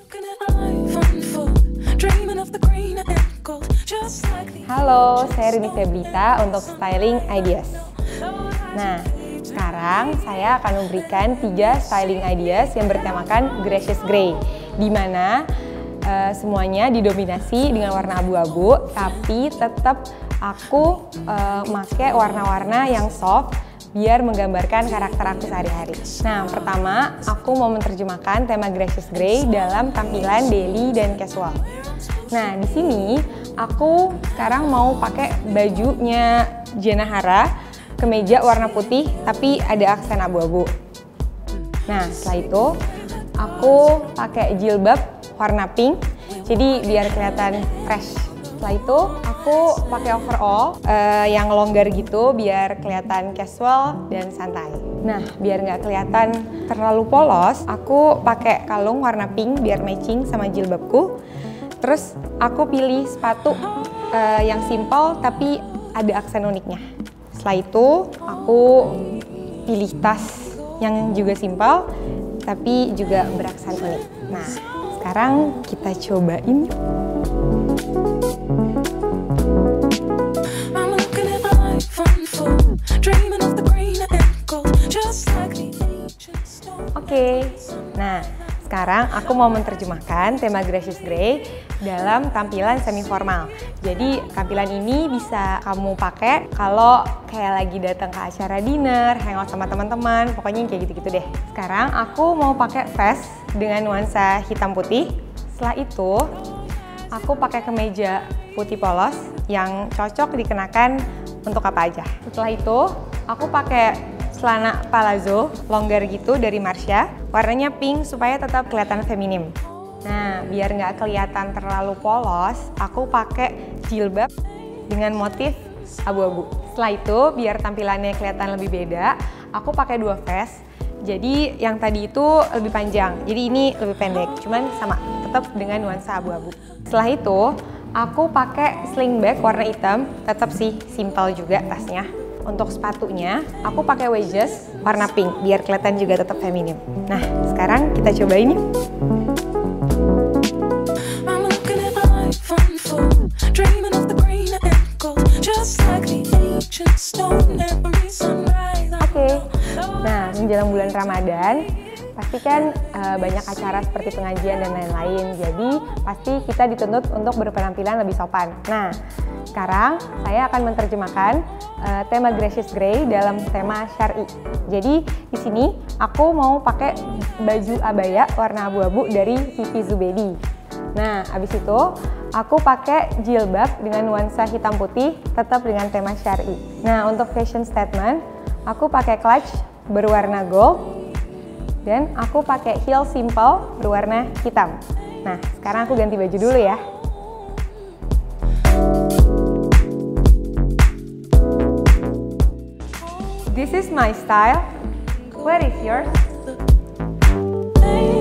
Halo, saya Rini Feblita untuk Styling Ideas. Nah, sekarang saya akan memberikan 3 styling ideas yang bertemakan Gracious Grey, di mana semuanya didominasi dengan warna abu-abu, tapi tetap aku pakai warna-warna yang soft biar menggambarkan karakter aku sehari-hari. Nah, pertama aku mau menerjemahkan tema Gracious Grey dalam tampilan daily dan casual. Nah, di sini aku sekarang mau pakai bajunya Jenna Hara, kemeja warna putih tapi ada aksen abu-abu. Nah, setelah itu aku pakai jilbab warna pink, jadi biar kelihatan fresh. Setelah itu aku pakai overall yang longgar gitu biar kelihatan casual dan santai. Nah, biar nggak kelihatan terlalu polos, aku pakai kalung warna pink biar matching sama jilbabku. Terus aku pilih sepatu yang simple tapi ada aksen uniknya. Setelah itu aku pilih tas yang juga simple tapi juga beraksen unik. Nah, sekarang kita cobain yuk. Oke, nah sekarang aku mau menerjemahkan tema Gracious Grey dalam tampilan semi formal. Jadi tampilan ini bisa kamu pakai kalau kayak lagi datang ke acara dinner, hangout sama teman-teman, pokoknya kayak gitu-gitu deh. Sekarang aku mau pakai vest dengan nuansa hitam putih. Setelah itu aku pakai kemeja putih polos yang cocok dikenakan untuk apa aja. Setelah itu aku pakai celana palazzo longgar gitu dari Marsha, warnanya pink supaya tetap kelihatan feminim. Nah, biar nggak kelihatan terlalu polos, aku pakai jilbab dengan motif abu-abu. Setelah itu, biar tampilannya kelihatan lebih beda, aku pakai 2 vest. Jadi yang tadi itu lebih panjang, jadi ini lebih pendek, cuman sama, tetap dengan nuansa abu-abu. Setelah itu, aku pakai sling bag warna hitam, tetap sih simple juga tasnya. Untuk sepatunya, aku pakai wedges warna pink biar kelihatan juga tetap feminim. Nah, sekarang kita cobain yuk. Oke, nah menjelang bulan Ramadan, pasti kan banyak acara seperti pengajian dan lain-lain. Jadi pasti kita dituntut untuk berpenampilan lebih sopan. Nah, sekarang saya akan menerjemahkan tema Gracious Grey dalam tema syar'i. Jadi di sini aku mau pakai baju abaya warna abu-abu dari Vivi Zubedi. Nah, abis itu aku pakai jilbab dengan nuansa hitam putih, tetap dengan tema syar'i. Nah, untuk fashion statement, aku pakai clutch berwarna gold dan aku pakai heel simple berwarna hitam. Nah, sekarang aku ganti baju dulu ya. This is my style. What is yours?